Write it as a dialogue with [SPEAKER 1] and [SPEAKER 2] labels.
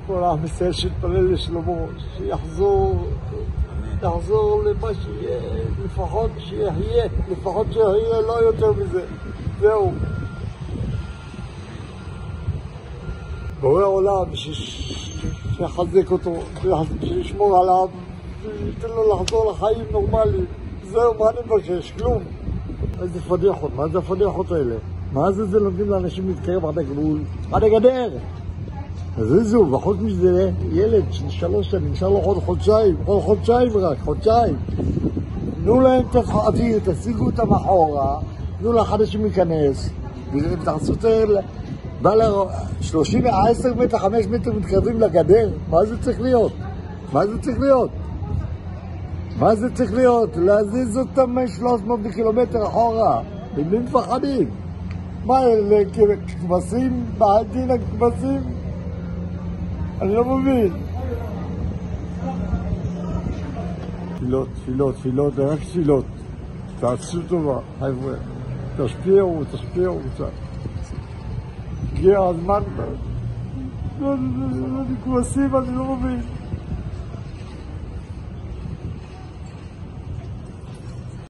[SPEAKER 1] כל עם ישראל שיתפלל לשלמה, שיחזור למה שיהיה, לפחות שיהיה, לא יותר מזה. זהו. בורא עולם, שיחזק אותו, שישמור עליו, שייתן לו לחזור לחיים נורמליים. זהו, מה אני מבקש? כלום. איזה פדיחות, מה זה הפדיחות האלה? מה זה נותנים לאנשים להתקרב עד הגבול? עד הגדר! אז זהו, וחוץ מזה, ילד של 3 שנים, נשאר לו עוד חודשיים רק, חודשיים. תנו להם תפחדים, תשיגו אותם אחורה, תנו לחדשים להיכנס, ותחסו בא ל-30, 10 מטר, 5 מטר מתקרבים לגדר. מה זה צריך להיות? מה זה צריך להיות? להזיז אותם 300 קילומטר אחורה. במי מפחדים? מה, כבשים? בעדין הכבשים? אני לא מבין. תפילות, רק תפילות. תעשו טובה, חבר'ה. תשפיעו קצת. הגיע הזמן. אני כבשים, אני לא מבין.